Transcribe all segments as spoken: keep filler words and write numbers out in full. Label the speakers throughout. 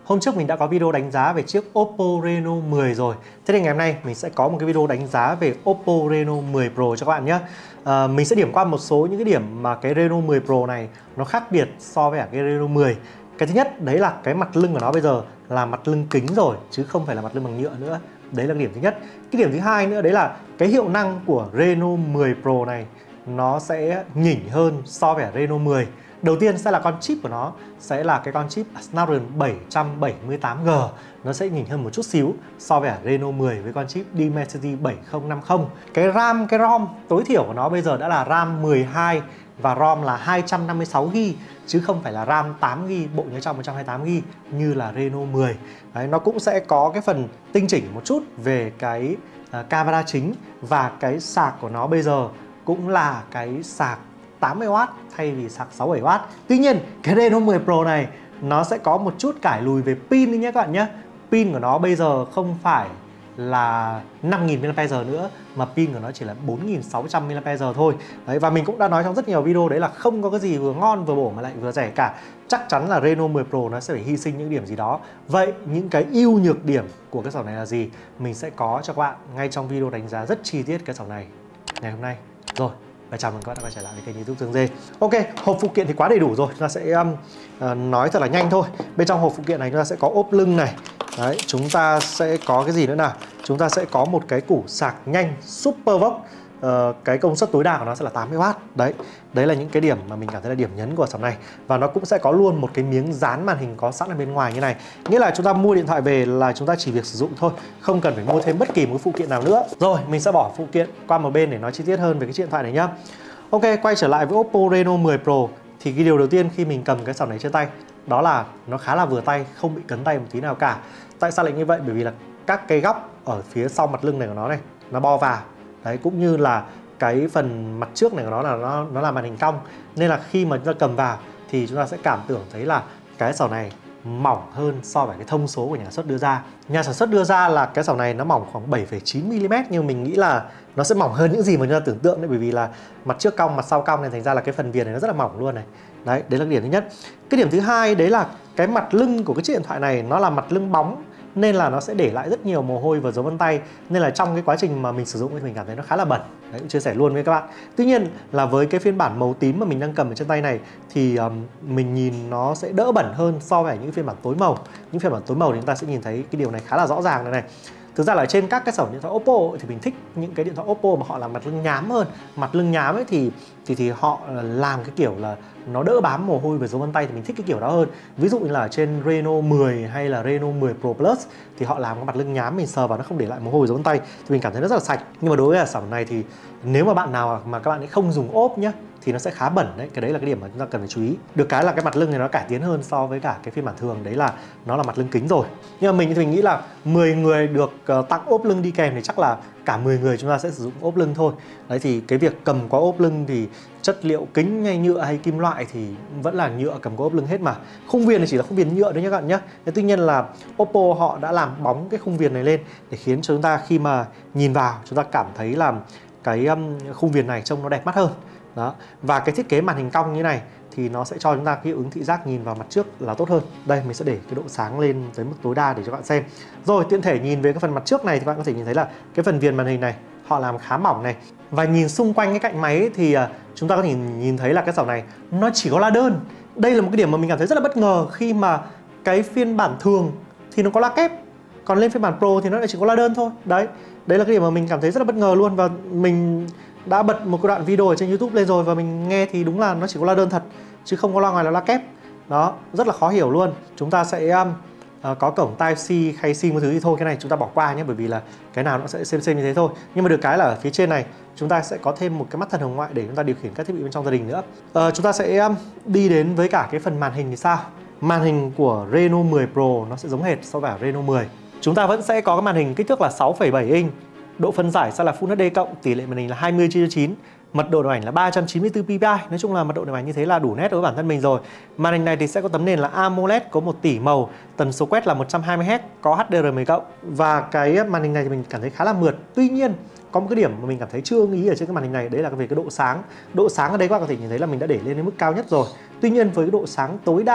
Speaker 1: Hôm trước mình đã có video đánh giá về chiếc Oppo Reno mười rồi. Thế nên ngày hôm nay mình sẽ có một cái video đánh giá về Oppo Reno mười Pro cho các bạn nhé. à, Mình sẽ điểm qua một số những cái điểm mà cái Reno mười Pro này nó khác biệt so với cả cái Reno mười. Cái thứ nhất đấy là cái mặt lưng của nó bây giờ là mặt lưng kính rồi, chứ không phải là mặt lưng bằng nhựa nữa. Đấy là cái điểm thứ nhất. Cái điểm thứ hai nữa đấy là cái hiệu năng của Reno mười Pro này nó sẽ nhỉnh hơn so với Reno mười. Đầu tiên sẽ là con chip của nó sẽ là cái con chip Snapdragon bảy trăm bảy mươi tám G. Nó sẽ nhỉnh hơn một chút xíu so với Reno mười với con chip Dimensity bảy không năm không. Cái RAM, cái ROM tối thiểu của nó bây giờ đã là RAM mười hai và ROM là hai trăm năm mươi sáu gi ga bai chứ không phải là RAM tám gi ga bai, bộ nhớ trong một trăm hai mươi tám gi ga bai như là Reno mười. Đấy, nó cũng sẽ có cái phần tinh chỉnh một chút về cái uh, camera chính, và cái sạc của nó bây giờ cũng là cái sạc tám mươi oát thay vì sạc sáu mươi bảy oát. Tuy nhiên cái Reno mười Pro này nó sẽ có một chút cải lùi về pin đi nhé các bạn nhé. Pin của nó bây giờ không phải là năm nghìn mi-li-am-pe-giờ nữa, mà pin của nó chỉ là bốn nghìn sáu trăm mi-li-am-pe-giờ thôi. Đấy, và mình cũng đã nói trong rất nhiều video đấy là không có cái gì vừa ngon vừa bổ mà lại vừa rẻ cả. Chắc chắn là Reno mười Pro nó sẽ phải hy sinh những điểm gì đó. Vậy những cái ưu nhược điểm của cái dòng này là gì? Mình sẽ có cho các bạn ngay trong video đánh giá rất chi tiết cái dòng này ngày hôm nay. Rồi, và chào mừng các bạn đã quay trở lại với kênh YouTube Tường Dê. Ok, hộp phụ kiện thì quá đầy đủ rồi, chúng ta sẽ um, uh, nói thật là nhanh thôi. Bên trong hộp phụ kiện này chúng ta sẽ có ốp lưng này. Đấy, chúng ta sẽ có cái gì nữa nào? Chúng ta sẽ có một cái củ sạc nhanh Supervox. Uh, cái công suất tối đa của nó sẽ là tám mươi oát. Đấy, đấy là những cái điểm mà mình cảm thấy là điểm nhấn của dòng này. Và nó cũng sẽ có luôn một cái miếng dán màn hình có sẵn ở bên ngoài như này. Nghĩa là chúng ta mua điện thoại về là chúng ta chỉ việc sử dụng thôi, không cần phải mua thêm bất kỳ một phụ kiện nào nữa. Rồi, mình sẽ bỏ phụ kiện qua một bên để nói chi tiết hơn về cái chiếc điện thoại này nhá. Ok, quay trở lại với Oppo Reno mười Pro thì cái điều đầu tiên khi mình cầm cái dòng này trên tay đó là nó khá là vừa tay, không bị cấn tay một tí nào cả. Tại sao lại như vậy? Bởi vì là các cái góc ở phía sau mặt lưng này của nó này nó bo vào. Đấy, cũng như là cái phần mặt trước này của nó là nó nó là màn hình cong, nên là khi mà chúng ta cầm vào thì chúng ta sẽ cảm tưởng thấy là cái sào này mỏng hơn so với cái thông số của nhà sản xuất đưa ra. Nhà sản xuất đưa ra là cái sào này nó mỏng khoảng bảy phẩy chín mi-li-mét, nhưng mình nghĩ là nó sẽ mỏng hơn những gì mà chúng ta tưởng tượng đấy, bởi vì là mặt trước cong, mặt sau cong này, thành ra là cái phần viền này nó rất là mỏng luôn này. Đấy, đấy là cái điểm thứ nhất. Cái điểm thứ hai đấy là cái mặt lưng của cái chiếc điện thoại này nó là mặt lưng bóng, nên là nó sẽ để lại rất nhiều mồ hôi và dấu vân tay, nên là trong cái quá trình mà mình sử dụng thì mình cảm thấy nó khá là bẩn. Đấy, chia sẻ luôn với các bạn. Tuy nhiên là với cái phiên bản màu tím mà mình đang cầm ở trên tay này thì um, mình nhìn nó sẽ đỡ bẩn hơn so với những phiên bản tối màu. Những phiên bản tối màu thì chúng ta sẽ nhìn thấy cái điều này khá là rõ ràng này này. Thực ra là trên các cái dòng điện thoại Oppo ấy, thì mình thích những cái điện thoại Oppo mà họ làm mặt lưng nhám hơn. Mặt lưng nhám ấy thì thì thì họ làm cái kiểu là nó đỡ bám mồ hôi và dấu vân tay, thì mình thích cái kiểu đó hơn. Ví dụ như là trên Reno mười hay là Reno mười Pro Plus thì họ làm cái mặt lưng nhám, mình sờ vào nó không để lại mồ hôi dấu vân tay thì mình cảm thấy nó rất là sạch. Nhưng mà đối với sản phẩm này thì nếu mà bạn nào mà các bạn ấy không dùng ốp nhá thì nó sẽ khá bẩn đấy. Cái đấy là cái điểm mà chúng ta cần phải chú ý. Được cái là cái mặt lưng này nó cải tiến hơn so với cả cái phiên bản thường, đấy là nó là mặt lưng kính rồi. Nhưng mà mình thì mình nghĩ là mười người được uh, tặng ốp lưng đi kèm thì chắc là cả mười người chúng ta sẽ sử dụng ốp lưng thôi. Đấy, thì cái việc cầm qua ốp lưng thì chất liệu kính hay nhựa hay kim loại thì vẫn là nhựa cầm qua ốp lưng hết mà. Khung viền thì chỉ là khung viền nhựa đấy nhé các bạn nhé. Tuy nhiên là Oppo họ đã làm bóng cái khung viền này lên để khiến cho chúng ta khi mà nhìn vào chúng ta cảm thấy là cái um, khung viền này trông nó đẹp mắt hơn. Đó. Và cái thiết kế màn hình cong như này thì nó sẽ cho chúng ta cái hiệu ứng thị giác nhìn vào mặt trước là tốt hơn. Đây, mình sẽ để cái độ sáng lên tới mức tối đa để cho các bạn xem. Rồi, tiện thể nhìn về cái phần mặt trước này thì bạn có thể nhìn thấy là cái phần viền màn hình này họ làm khá mỏng này. Và nhìn xung quanh cái cạnh máy ấy, thì uh, chúng ta có thể nhìn thấy là cái dòng này nó chỉ có la đơn. Đây là một cái điểm mà mình cảm thấy rất là bất ngờ, khi mà cái phiên bản thường thì nó có la kép, còn lên phiên bản Pro thì nó lại chỉ có la đơn thôi. Đấy, đấy là cái điểm mà mình cảm thấy rất là bất ngờ luôn. Và mình đã bật một cái đoạn video ở trên YouTube lên rồi và mình nghe thì đúng là nó chỉ có la đơn thật chứ không có loa ngoài là la kép. Đó, rất là khó hiểu luôn. Chúng ta sẽ um, uh, có cổng Type-C hay sim một thứ thì thôi, cái này chúng ta bỏ qua nhé, bởi vì là cái nào nó sẽ xem xem như thế thôi. Nhưng mà được cái là ở phía trên này chúng ta sẽ có thêm một cái mắt thần hồng ngoại để chúng ta điều khiển các thiết bị bên trong gia đình nữa. Uh, chúng ta sẽ um, đi đến với cả cái phần màn hình thì sao? Màn hình của Reno mười Pro nó sẽ giống hệt so với Reno mười. Chúng ta vẫn sẽ có cái màn hình kích thước là sáu phẩy bảy inch. Độ phân giải sẽ là Full hát đê cộng, tỷ lệ màn hình là hai mươi chia cho chín, mật độ đồ ảnh là ba trăm chín mươi tư pi pi. Nói chung là mật độ đồ ảnh như thế là đủ nét đối với bản thân mình rồi. Màn hình này thì sẽ có tấm nền là AMOLED, có một tỷ màu, tần số quét là một trăm hai mươi héc, có hát đê rờ mười cộng. Và cái màn hình này thì mình cảm thấy khá là mượt. Tuy nhiên có một cái điểm mà mình cảm thấy chưa ưng ý ở trên cái màn hình này, đấy là về cái độ sáng. Độ sáng ở đây các bạn có thể nhìn thấy là mình đã để lên đến mức cao nhất rồi. Tuy nhiên với cái độ sáng tối đa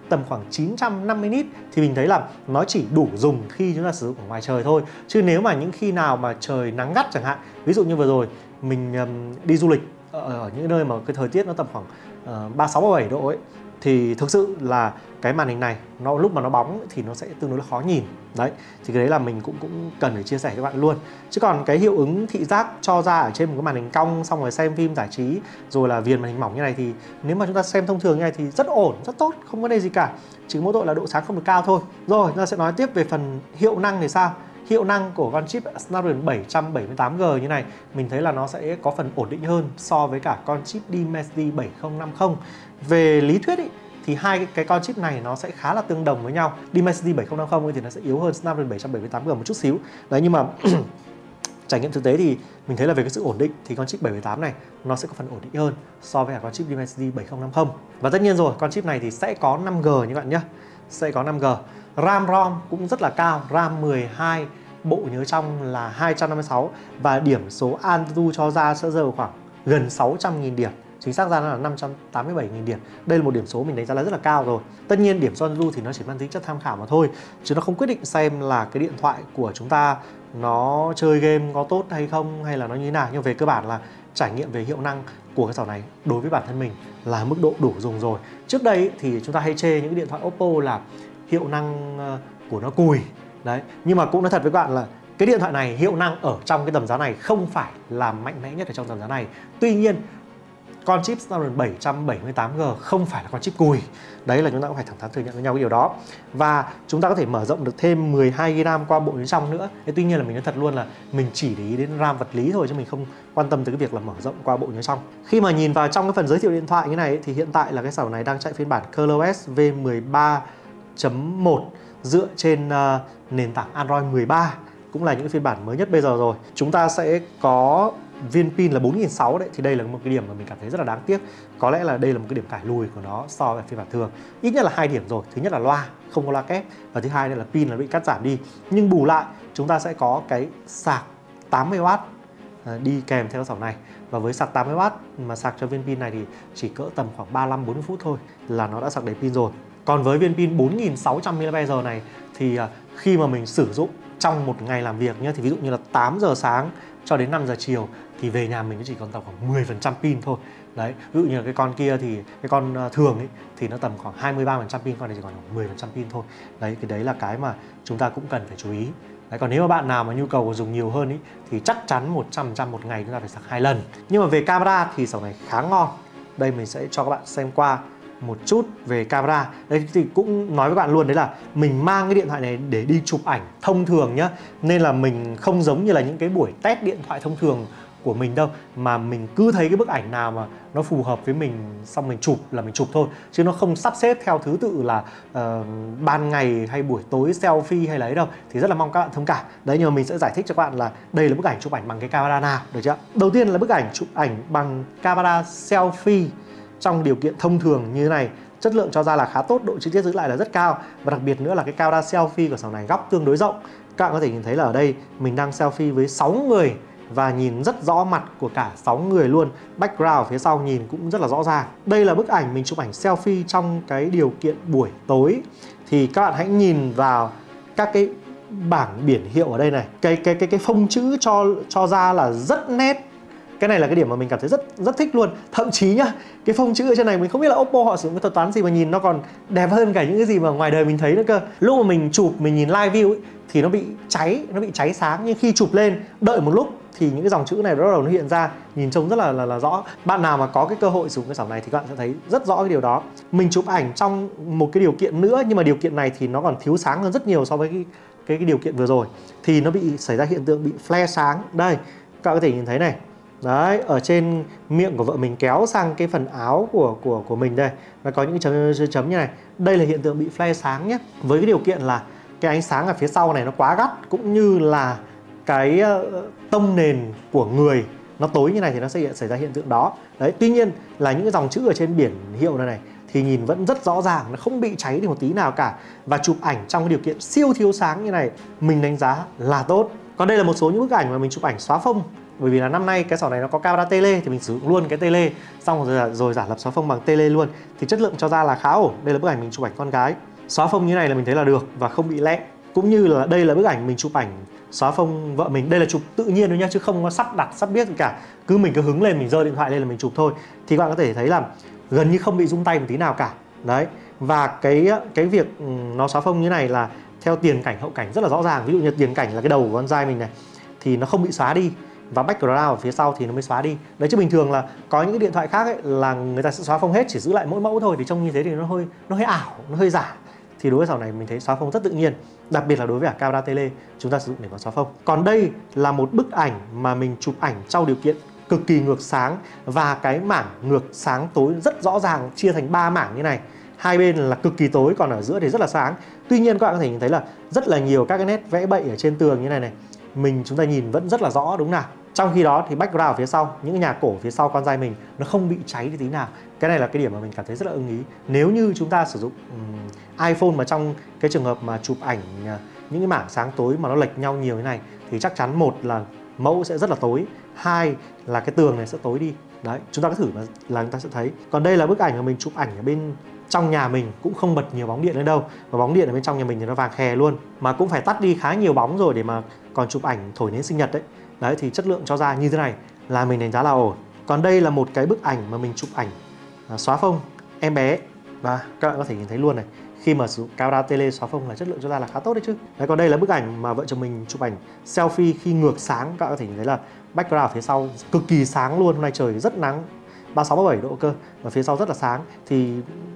Speaker 1: tầm khoảng chín trăm năm mươi nit thì mình thấy là nó chỉ đủ dùng khi chúng ta sử dụng ở ngoài trời thôi. Chứ nếu mà những khi nào mà trời nắng gắt chẳng hạn, ví dụ như vừa rồi mình um, đi du lịch ở, ở những nơi mà cái thời tiết nó tầm khoảng uh, ba mươi sáu ba mươi bảy độ ấy, thì thực sự là cái màn hình này nó lúc mà nó bóng thì nó sẽ tương đối là khó nhìn. Đấy, thì cái đấy là mình cũng cũng cần phải chia sẻ cho bạn luôn. Chứ còn cái hiệu ứng thị giác cho ra ở trên một cái màn hình cong xong rồi xem phim giải trí rồi là viền màn hình mỏng như này thì nếu mà chúng ta xem thông thường như này thì rất ổn, rất tốt, không có vấn đề gì cả. Chỉ mỗi tội là độ sáng không được cao thôi. Rồi, chúng ta sẽ nói tiếp về phần hiệu năng thì sao? Hiệu năng của con chip Snapdragon bảy trăm bảy mươi tám G như này mình thấy là nó sẽ có phần ổn định hơn so với cả con chip Dimensity bảy không năm không. Về lý thuyết ý, thì hai cái, cái con chip này nó sẽ khá là tương đồng với nhau. Dimensity bảy không năm không thì nó sẽ yếu hơn Snapdragon bảy trăm bảy mươi tám G một chút xíu. Đấy, nhưng mà trải nghiệm thực tế thì mình thấy là về cái sự ổn định thì con chip bảy mươi tám này nó sẽ có phần ổn định hơn so với cả con chip Dimensity bảy không năm không. Và tất nhiên rồi, con chip này thì sẽ có năm G như bạn nhé. Sẽ có năm G. RAM ROM cũng rất là cao, RAM mười hai, bộ nhớ trong là hai trăm năm mươi sáu và điểm số Antutu cho ra sẽ rơi vào khoảng gần sáu trăm nghìn điểm. Chính xác ra nó là năm trăm tám mươi bảy nghìn điểm. Đây là một điểm số mình đánh giá là rất là cao rồi. Tất nhiên điểm số Antutu thì nó chỉ mang tính chất tham khảo mà thôi, chứ nó không quyết định xem là cái điện thoại của chúng ta nó chơi game có tốt hay không hay là nó như thế nào. Nhưng về cơ bản là trải nghiệm về hiệu năng của cái dòng này đối với bản thân mình là mức độ đủ dùng rồi. Trước đây thì chúng ta hay chê những cái điện thoại Oppo là hiệu năng của nó cùi. Đấy, nhưng mà cũng nói thật với các bạn là cái điện thoại này hiệu năng ở trong cái tầm giá này không phải là mạnh mẽ nhất ở trong tầm giá này. Tuy nhiên con chip Snapdragon bảy trăm bảy mươi tám G không phải là con chip cùi. Đấy là chúng ta cũng phải thẳng thắn thừa nhận với nhau cái điều đó. Và chúng ta có thể mở rộng được thêm mười hai gi ga bai qua bộ nhớ trong nữa. Thế tuy nhiên là mình nói thật luôn là mình chỉ để ý đến RAM vật lý thôi chứ mình không quan tâm tới cái việc là mở rộng qua bộ nhớ trong. Khi mà nhìn vào trong cái phần giới thiệu điện thoại như này thì hiện tại là cái sản phẩm này đang chạy phiên bản ColorOS V mười ba chấm một dựa trên uh, nền tảng Android mười ba, cũng là những phiên bản mới nhất bây giờ rồi. Chúng ta sẽ có viên pin là bốn nghìn sáu trăm đấy, thì đây là một cái điểm mà mình cảm thấy rất là đáng tiếc. Có lẽ là đây là một cái điểm cải lùi của nó so với phiên bản thường. Ít nhất là hai điểm rồi. Thứ nhất là loa, không có loa kép, và thứ hai là pin là bị cắt giảm đi. Nhưng bù lại chúng ta sẽ có cái sạc tám mươi oát đi kèm theo sản phẩm này. Và với sạc tám mươi oát mà sạc cho viên pin này thì chỉ cỡ tầm khoảng ba mươi lăm bốn mươi phút thôi là nó đã sạc đầy pin rồi. Còn với viên pin bốn nghìn sáu trăm mi li am pe giờ này thì khi mà mình sử dụng trong một ngày làm việc nhé, thì ví dụ như là tám giờ sáng cho đến năm giờ chiều thì về nhà mình chỉ còn tầm khoảng mười phần trăm pin thôi. Đấy, ví dụ như là cái con kia thì cái con thường ấy thì nó tầm khoảng hai mươi ba phần trăm pin, con này chỉ còn khoảng mười phần trăm pin thôi. Đấy, cái đấy là cái mà chúng ta cũng cần phải chú ý. Đấy, còn nếu mà bạn nào mà nhu cầu dùng nhiều hơn ý, thì chắc chắn một trăm phần trăm một ngày chúng ta phải sạc hai lần. Nhưng mà về camera thì sản này khá ngon. Đây mình sẽ cho các bạn xem qua một chút về camera. Đây thì cũng nói với bạn luôn đấy là mình mang cái điện thoại này để đi chụp ảnh thông thường nhá, nên là mình không giống như là những cái buổi test điện thoại thông thường của mình đâu, mà mình cứ thấy cái bức ảnh nào mà nó phù hợp với mình xong mình chụp là mình chụp thôi, chứ nó không sắp xếp theo thứ tự là uh, ban ngày hay buổi tối selfie hay là ấy đâu. Thì rất là mong các bạn thông cảm. Đấy, nhưng mà mình sẽ giải thích cho các bạn là đây là bức ảnh chụp ảnh bằng cái camera nào, được chưa? Đầu tiên là bức ảnh chụp ảnh bằng camera selfie trong điều kiện thông thường như thế này, chất lượng cho ra là khá tốt, độ chi tiết giữ lại là rất cao, và đặc biệt nữa là cái camera selfie của sản này góc tương đối rộng. Các bạn có thể nhìn thấy là ở đây mình đang selfie với sáu người và nhìn rất rõ mặt của cả sáu người luôn. Background phía sau nhìn cũng rất là rõ ràng. Đây là bức ảnh mình chụp ảnh selfie trong cái điều kiện buổi tối. Thì các bạn hãy nhìn vào các cái bảng biển hiệu ở đây này. Cái cái cái cái phông chữ cho cho ra là rất nét. Cái này là cái điểm mà mình cảm thấy rất rất thích luôn. Thậm chí nhá, cái phông chữ ở trên này mình không biết là Oppo họ sử dụng cái thuật toán gì mà nhìn nó còn đẹp hơn cả những cái gì mà ngoài đời mình thấy nữa cơ. Lúc mà mình chụp, mình nhìn live view ấy, thì nó bị cháy, nó bị cháy sáng, nhưng khi chụp lên đợi một lúc thì những cái dòng chữ này bắt đầu nó hiện ra, nhìn trông rất là, là là rõ. Bạn nào mà có cái cơ hội sử dụng cái sản phẩm này thì các bạn sẽ thấy rất rõ cái điều đó. Mình chụp ảnh trong một cái điều kiện nữa, nhưng mà điều kiện này thì nó còn thiếu sáng hơn rất nhiều so với cái cái, cái điều kiện vừa rồi, thì nó bị xảy ra hiện tượng bị flare sáng. Đây, các bạn có thể nhìn thấy này. Đấy, ở trên miệng của vợ mình kéo sang cái phần áo của của của mình đây, nó có những chấm chấm như này. Đây là hiện tượng bị flare sáng nhé. Với cái điều kiện là cái ánh sáng ở phía sau này nó quá gắt, cũng như là cái tông nền của người nó tối như này thì nó sẽ xảy ra hiện tượng đó. Đấy, tuy nhiên là những cái dòng chữ ở trên biển hiệu này này thì nhìn vẫn rất rõ ràng, nó không bị cháy đi một tí nào cả. Và chụp ảnh trong cái điều kiện siêu thiếu sáng như này mình đánh giá là tốt. Còn đây là một số những bức ảnh mà mình chụp ảnh xóa phông Bởi vì là năm nay cái sỏ này nó có camera tele thì mình sử dụng luôn cái tele, xong rồi, rồi giả lập xóa phông bằng tele luôn, thì chất lượng cho ra là khá ổn. Đây là bức ảnh mình chụp ảnh con gái, xóa phông như này là mình thấy là được và không bị lẹ. Cũng như là đây là bức ảnh mình chụp ảnh xóa phông vợ mình. Đây là chụp tự nhiên thôi nhá, chứ không có sắp đặt sắp biết gì cả. Cứ mình cứ hứng lên, mình giơ điện thoại lên là mình chụp thôi. Thì các bạn có thể thấy là gần như không bị rung tay một tí nào cả. Đấy. Và cái cái việc nó xóa phông như này là theo tiền cảnh hậu cảnh rất là rõ ràng. Ví dụ như tiền cảnh là cái đầu của con dai mình này thì nó không bị xóa đi, và background ở phía sau thì nó mới xóa đi. Đấy, chứ bình thường là có những cái điện thoại khác ấy, là người ta sẽ xóa phông hết, chỉ giữ lại mỗi mẫu thôi, thì trông như thế thì nó hơi nó hơi ảo, nó hơi giả. Thì đối với sỏ này mình thấy xóa phông rất tự nhiên, đặc biệt là đối với cả camera tele chúng ta sử dụng để mà xóa phông. Còn đây là một bức ảnh mà mình chụp ảnh trong điều kiện cực kỳ ngược sáng, và cái mảng ngược sáng tối rất rõ ràng, chia thành ba mảng như này. Hai bên là cực kỳ tối, còn ở giữa thì rất là sáng. Tuy nhiên các bạn có thể nhìn thấy là rất là nhiều các cái nét vẽ bậy ở trên tường như này này, mình chúng ta nhìn vẫn rất là rõ, đúng nào? Trong khi đó thì background phía sau, những cái nhà cổ phía sau con dai mình nó không bị cháy đi tí nào. Cái này là cái điểm mà mình cảm thấy rất là ưng ý. Nếu như chúng ta sử dụng um, iPhone mà trong cái trường hợp mà chụp ảnh uh, những cái mảng sáng tối mà nó lệch nhau nhiều như này, thì chắc chắn một là mẫu sẽ rất là tối, hai là cái tường này sẽ tối đi. Đấy, chúng ta cứ thử mà là chúng ta sẽ thấy. Còn đây là bức ảnh mà mình chụp ảnh ở bên trong nhà mình, cũng không bật nhiều bóng điện lên đâu, và bóng điện ở bên trong nhà mình thì nó vàng khè luôn, mà cũng phải tắt đi khá nhiều bóng rồi để mà còn chụp ảnh thổi nến sinh nhật đấy. Đấy, thì chất lượng cho ra như thế này là mình đánh giá là ổn. Còn đây là một cái bức ảnh mà mình chụp ảnh à, xóa phông em bé, và các bạn có thể nhìn thấy luôn này, khi mà sử dụng camera tele xóa phông là chất lượng cho ra là khá tốt đấy chứ. Đấy, còn đây là bức ảnh mà vợ chồng mình chụp ảnh selfie khi ngược sáng, các bạn có thể nhìn thấy là background phía sau cực kỳ sáng luôn. Hôm nay trời rất nắng, ba mươi sáu ba mươi bảy độ cơ, và phía sau rất là sáng. Thì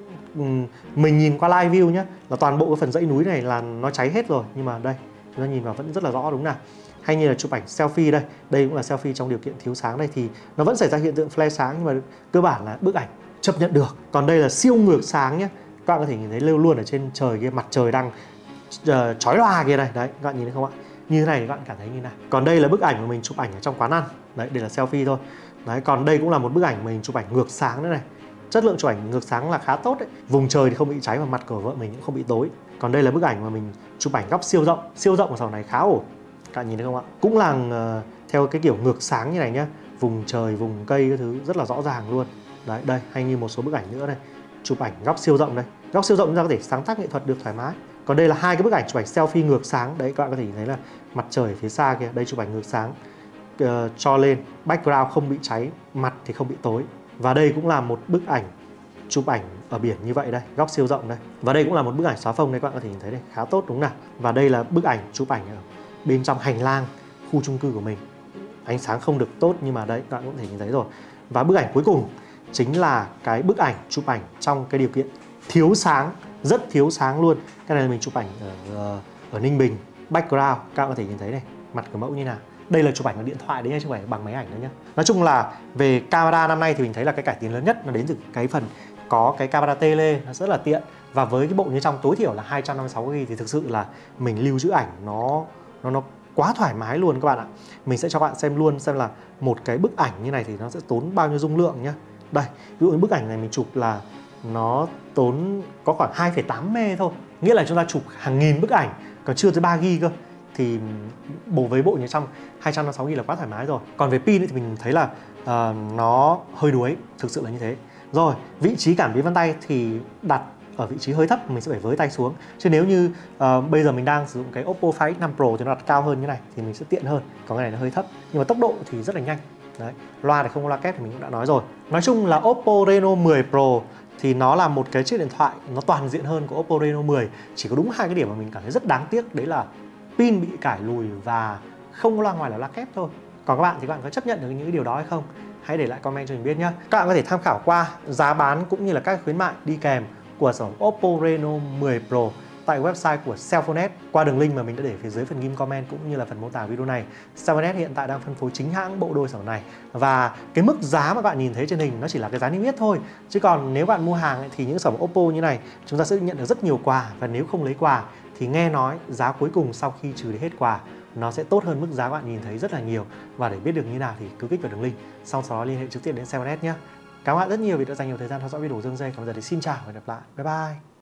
Speaker 1: mình nhìn qua live view nhé, là toàn bộ cái phần dãy núi này là nó cháy hết rồi, nhưng mà đây chúng ta nhìn vào vẫn rất là rõ, đúng nào? Hay như là chụp ảnh selfie đây, đây cũng là selfie trong điều kiện thiếu sáng đây, thì nó vẫn xảy ra hiện tượng flare sáng, nhưng mà cơ bản là bức ảnh chấp nhận được. Còn đây là siêu ngược sáng nhé, các bạn có thể nhìn thấy lưu luôn ở trên trời kia, mặt trời đang uh, chói lòa kia này, đấy, các bạn nhìn thấy không ạ? Như thế này thì các bạn cảm thấy như này. Còn đây là bức ảnh mà mình chụp ảnh ở trong quán ăn, đấy, đây là selfie thôi. Đấy, còn đây cũng là một bức ảnh mình chụp ảnh ngược sáng nữa này. Chất lượng chụp ảnh ngược sáng là khá tốt đấy. Vùng trời thì không bị cháy, và mặt của vợ mình cũng không bị tối. Còn đây là bức ảnh mà mình chụp ảnh góc siêu rộng. Siêu rộng của sổ này khá ổn. Các bạn nhìn thấy không ạ? Cũng là uh, theo cái kiểu ngược sáng như này nhá. Vùng trời, vùng cây cái thứ rất là rõ ràng luôn. Đấy, đây, hay như một số bức ảnh nữa này. Chụp ảnh góc siêu rộng đây. Góc siêu rộng chúng ta có thể sáng tác nghệ thuật được thoải mái. Còn đây là hai cái bức ảnh chụp ảnh selfie ngược sáng. Đấy, các bạn có thể nhìn thấy là mặt trời phía xa kìa. Đây chụp ảnh ngược sáng, uh, cho lên. Background không bị cháy, mặt thì không bị tối. Và đây cũng là một bức ảnh chụp ảnh ở biển như vậy đây, góc siêu rộng đây. Và đây cũng là một bức ảnh xóa phông đây, các bạn có thể nhìn thấy đây, khá tốt đúng nào. Và đây là bức ảnh chụp ảnh ở bên trong hành lang khu chung cư của mình. Ánh sáng không được tốt, nhưng mà đây các bạn cũng có thể nhìn thấy rồi. Và bức ảnh cuối cùng chính là cái bức ảnh chụp ảnh trong cái điều kiện thiếu sáng, rất thiếu sáng luôn. Cái này là mình chụp ảnh ở, ở Ninh Bình. Background các bạn có thể nhìn thấy này, mặt của mẫu như nào. Đây là chụp ảnh bằng điện thoại đấy nha, chứ không phải bằng máy ảnh nữa nhá. Nói chung là về camera năm nay thì mình thấy là cái cải tiến lớn nhất nó đến từ cái phần có cái camera tele, nó rất là tiện. Và với cái bộ như trong tối thiểu là hai trăm năm mươi sáu gi ga bai thì thực sự là mình lưu giữ ảnh nó nó nó quá thoải mái luôn các bạn ạ. Mình sẽ cho các bạn xem luôn xem là một cái bức ảnh như này thì nó sẽ tốn bao nhiêu dung lượng nhá. Đây, ví dụ như bức ảnh này mình chụp là nó tốn có khoảng hai phẩy tám mê thôi. Nghĩa là chúng ta chụp hàng nghìn bức ảnh, còn chưa tới ba gi ga bai cơ. Thì bộ với bộ như trong hai trăm năm mươi sáu gi ga bai là quá thoải mái rồi. Còn về pin thì mình thấy là uh, nó hơi đuối, thực sự là như thế. Rồi, vị trí cảm biến vân tay thì đặt ở vị trí hơi thấp, mình sẽ phải với tay xuống. Chứ nếu như uh, bây giờ mình đang sử dụng cái Oppo Find ích năm Pro thì nó đặt cao hơn như này thì mình sẽ tiện hơn. Còn cái này nó hơi thấp, nhưng mà tốc độ thì rất là nhanh. Đấy, loa thì không có loa kép thì mình cũng đã nói rồi. Nói chung là Oppo Reno mười Pro thì nó là một cái chiếc điện thoại nó toàn diện hơn của Oppo Reno mười. Chỉ có đúng hai cái điểm mà mình cảm thấy rất đáng tiếc, đấy là pin bị cải lùi và không có loa ngoài là loa kép thôi. Còn các bạn thì các bạn có chấp nhận được những cái điều đó hay không? Hãy để lại comment cho mình biết nhé. Các bạn có thể tham khảo qua giá bán cũng như là các khuyến mại đi kèm của sản phẩm Oppo Reno mười Pro tại website của Cellphone.net qua đường link mà mình đã để phía dưới phần ghim comment cũng như là phần mô tả video này. Cellphone.net hiện tại đang phân phối chính hãng bộ đôi sản phẩm này, và cái mức giá mà bạn nhìn thấy trên hình nó chỉ là cái giá niêm yết thôi. Chứ còn nếu bạn mua hàng ấy, thì những sản phẩm Oppo như này chúng ta sẽ nhận được rất nhiều quà, và nếu không lấy quà thì nghe nói giá cuối cùng sau khi trừ đi hết quà nó sẽ tốt hơn mức giá bạn nhìn thấy rất là nhiều. Và để biết được như nào thì cứ kích vào đường link, sau đó liên hệ trực tiếp đến Cellphone.net nhé. Cảm ơn bạn rất nhiều vì đã dành nhiều thời gian theo dõi video Dương Dây. Còn giờ thì xin chào và hẹn gặp lại. Bye bye.